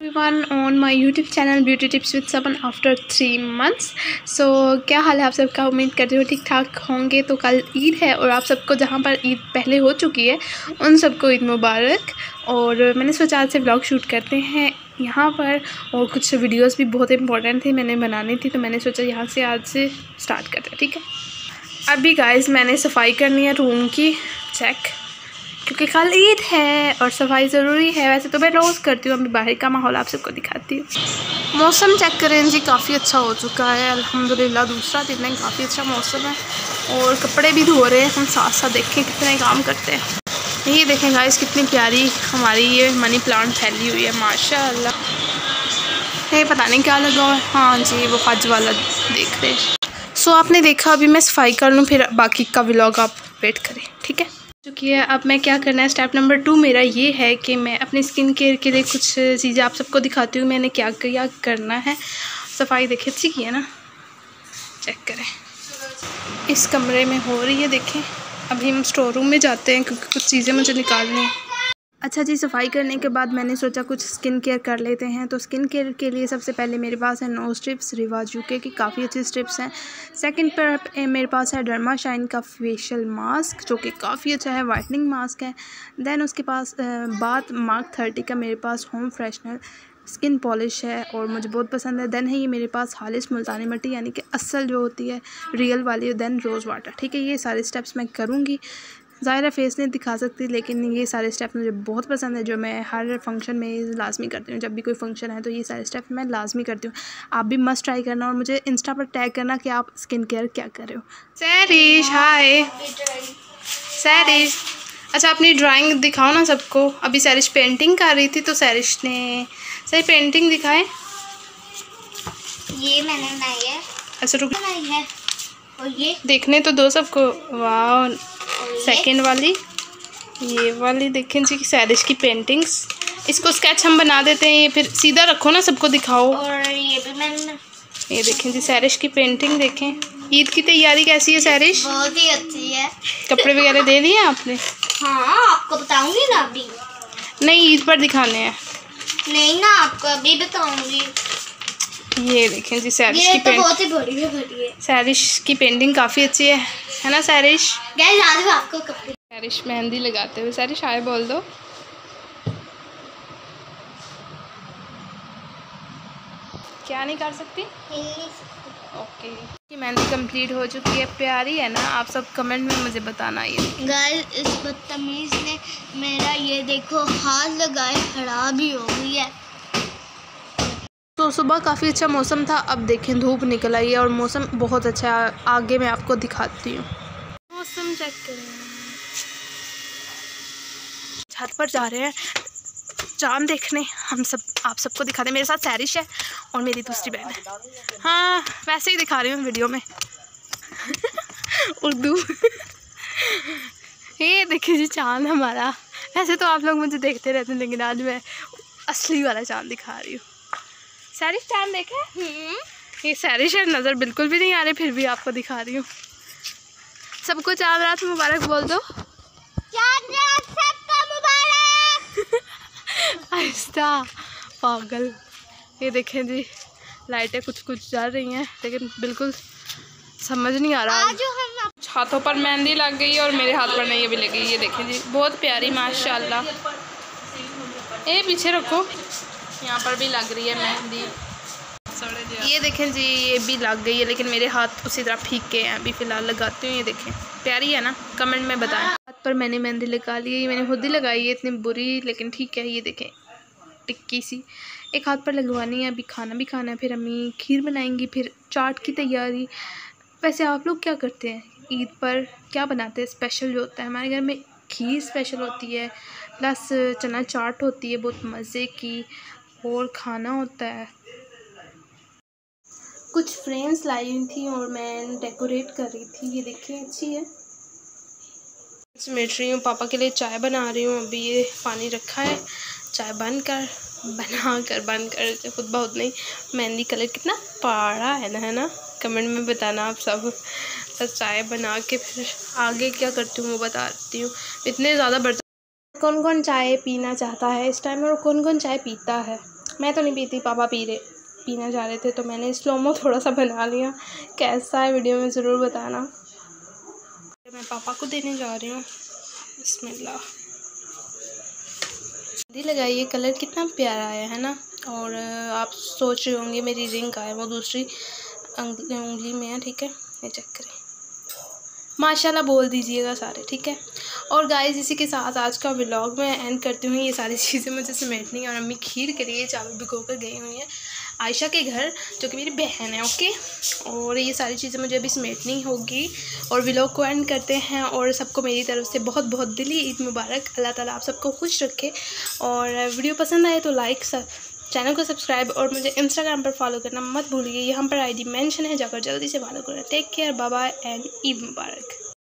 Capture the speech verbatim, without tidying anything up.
Everyone on my YouTube channel beauty tips with Saban after three months. So क्या हाल है आप सबका? उम्मीद करती हूँ ठीक ठाक होंगे। तो कल ईद है और आप सबको जहाँ पर ईद पहले हो चुकी है उन सबको ईद मुबारक। और मैंने सोचा आज से व्लॉग शूट करते हैं यहाँ पर, और कुछ वीडियोस भी बहुत इंपॉर्टेंट थी मैंने बनानी थी, तो मैंने सोचा यहाँ से आज से स्टार्ट करते हैं। ठीक है, अभी गाइस मैंने सफाई करनी है रूम की चेक, क्योंकि कल ईद है और सफाई ज़रूरी है। वैसे तो मैं रोज़ करती हूँ, अभी बाहर का माहौल आप सबको दिखाती हूँ। मौसम चेक करें जी, काफ़ी अच्छा हो चुका है अल्हम्दुलिल्लाह। दूसरा दिन है, काफ़ी अच्छा मौसम है और कपड़े भी धो रहे हैं हम साथ साथ। देखें कितने काम करते हैं। ये देखें गाइस कितनी प्यारी हमारी ये मनी प्लांट फैली हुई है माशाल्लाह। ये पता नहीं क्या लगा हुआ है। हाँ जी, वो हज वाला देख रहे हैं। सो आपने देखा, अभी मैं सफाई कर लूँ फिर बाकी का व्लॉग आप वेट करें। ठीक है, चुकी है। अब मैं क्या करना है, स्टेप नंबर टू मेरा ये है कि मैं अपनी स्किन केयर के लिए कुछ चीज़ें आप सबको दिखाती हूँ मैंने क्या क्या करना है। सफाई देखें अच्छी की है ना, चेक करें। इस कमरे में हो रही है, देखें। अभी हम स्टोर रूम में जाते हैं क्योंकि कुछ चीज़ें मुझे निकालनी है। अच्छा जी, सफाई करने के बाद मैंने सोचा कुछ स्किन केयर कर लेते हैं। तो स्किन केयर के लिए सबसे पहले मेरे पास है नोज स्ट्रिप्स रिवाज यूके की, काफ़ी अच्छी स्ट्रिप्स हैं। सेकंड पर मेरे पास है डर्मा शाइन का फेशियल मास्क जो कि काफ़ी अच्छा है, वाइटनिंग मास्क है। देन उसके पास बाद मार्क थर्टी का मेरे पास होम फ्रेशनर स्किन पॉलिश है और मुझे बहुत पसंद है। देन है ये मेरे पास हालिस मुल्तानी मिट्टी यानी कि असल जो होती है रियल वाली। Then rose water. ठीक है, ये सारे स्टेप्स मैं करूँगी। ज़ाहिर है फेस नहीं दिखा सकती, लेकिन ये सारे स्टेप मुझे बहुत पसंद है जो मैं हर फंक्शन में लाजमी करती हूँ। जब भी कोई फंक्शन है तो ये सारे स्टेप मैं लाजमी करती हूँ। आप भी मस्ट ट्राई करना और मुझे इंस्टा पर टैग करना कि आप स्किन केयर क्या कर रहे हो। सैरिश हाय सैरिश। अच्छा, अपनी ड्राइंग दिखाओ ना सबको। अभी सैरिश पेंटिंग कर रही थी तो सैरिश ने सही पेंटिंग दिखाए। ये मैंने बनाई है। अच्छा रुक, बनाई है। और ये देखने तो दो सबको। वाह, सेकंड वाली ये वाली देखें जी, सैरिश की पेंटिंग्स। इसको स्केच हम बना देते हैं, ये फिर सीधा रखो ना, सबको दिखाओ। और ये भी मैंने, ये देखें जी सैरिश की पेंटिंग। देखें ईद की तैयारी कैसी है सैरिश? बहुत ही अच्छी है। कपड़े वगैरह दे दिए आपने? हाँ, आपको बताऊंगी ना अभी। नहीं, ईद पर दिखाने हैं। नहीं ना, आपको अभी बताऊंगी। ये देखें जी सैरिश ये की तो पेंटिंग। बहुत ही बड़ी है बड़ी है। सैरिश की पेंटिंग काफ़ी अच्छी है, है ना सैरिश? गाइस आज मैं आपको कपड़े। सैरिश मेहंदी लगाते हुए। सैरिश हाय बोल दो। क्या नहीं कर सकती? ओके, ये मेहंदी कंप्लीट हो चुकी है। प्यारी है ना? आप सब कमेंट में मुझे बताना। ये गाइस इस बदतमीज ने मेरा ये देखो हाथ लगाए खराब ही हो गई है। तो सुबह काफ़ी अच्छा मौसम था, अब देखें धूप निकल आई है और मौसम बहुत अच्छा है। आगे मैं आपको दिखाती हूँ मौसम। चेक करें, छत पर जा रहे हैं चांद देखने हम सब। आप सबको दिखा दें। मेरे साथ सैरिश है और मेरी दूसरी बहन है। हाँ, वैसे ही दिखा रही हूँ वीडियो में उर्दू ये देखिए जी चांद हमारा। वैसे तो आप लोग मुझे देखते रहते हैं, लेकिन आज मैं असली वाला चांद दिखा रही हूँ। सैरिश चांद देखे? ये सैरिश है, नज़र बिल्कुल भी नहीं आ रही, फिर भी आपको दिखा रही हूँ। सबको चांद रात मुबारक बोल दो। चांद रात सबको मुबारक। आहिस्ता पागल। ये देखें जी लाइटें कुछ कुछ जल रही हैं, लेकिन बिल्कुल समझ नहीं आ रहा। आज हम हाथों पर मेहंदी लग गई और मेरे हाथ पर नहीं, ये भी लगी। ये देखें जी बहुत प्यारी माशाल्लाह। ये पीछे रखो, यहाँ पर भी लग रही है मेहंदी। ये देखें जी ये भी लग गई है, लेकिन मेरे हाथ उसी तरह फीके हैं। अभी फ़िलहाल लगाती हूँ। ये देखें प्यारी है ना? कमेंट में बताएं। हाथ पर मैंने मेहंदी लगा ली है, ये मैंने खुद ही लगाई है, इतनी बुरी लेकिन ठीक है। ये देखें टिक्की सी एक हाथ पर लगवानी है। अभी खाना भी खाना है, फिर अम्मी खीर बनाएंगी, फिर चाट की तैयारी। वैसे आप लोग क्या करते हैं ईद पर? क्या बनाते हैं स्पेशल जो होता है? हमारे घर में खीर स्पेशल होती है, प्लस चना चाट होती है बहुत मज़े की, और खाना होता है। कुछ फ्रेम्स लाई हुई थी और मैं डेकोरेट कर रही थी। ये देखिए अच्छी है। मिट रही हूँ, पापा के लिए चाय बना रही हूँ। अभी ये पानी रखा है, चाय बन कर बना कर बंद कर खुद बहुत नहीं। मेहंदी कलर कितना पारा है ना, है ना? कमेंट में बताना आप सब। तो चाय बना के फिर आगे क्या करती हूँ वो बताती हूँ। इतने ज़्यादा बर्तन। कौन कौन चाय पीना चाहता है इस टाइम और कौन कौन चाय पीता है? मैं तो नहीं पीती, पापा पी रहे पीना जा रहे थे तो मैंने स्लोमो थोड़ा सा बना लिया। कैसा है वीडियो में ज़रूर बताना। मैं पापा को देने जा रही हूँ। बिस्मिल्लाह। दी लगाइए, कलर कितना प्यारा आया है ना। और आप सोच रहे होंगे मेरी रिंग का है, वो दूसरी उंगली में है, ठीक है। ये चेक करें, माशाल्लाह बोल दीजिएगा सारे, ठीक है। और गाइस इसी के साथ आज का व्लॉग मैं एंड करती हूँ। ये सारी चीज़ें मुझे समेटनी है और अम्मी खीर के लिए चावल भिगो कर गई हुई हैं आयशा के घर, जो कि मेरी बहन है, ओके। और ये सारी चीज़ें मुझे अभी समेटनी होगी और व्लॉग को एंड करते हैं। और सबको मेरी तरफ से बहुत बहुत दिली ईद मुबारक। अल्लाह ताला आप सबको खुश रखे। और वीडियो पसंद आए तो लाइक, सब चैनल को सब्सक्राइब और मुझे इंस्टाग्राम पर फॉलो करना मत भूलिए। यहाँ पर आईडी मेंशन है, जाकर जल्दी से फॉलो करें। Take care, bye bye and Eid Mubarak.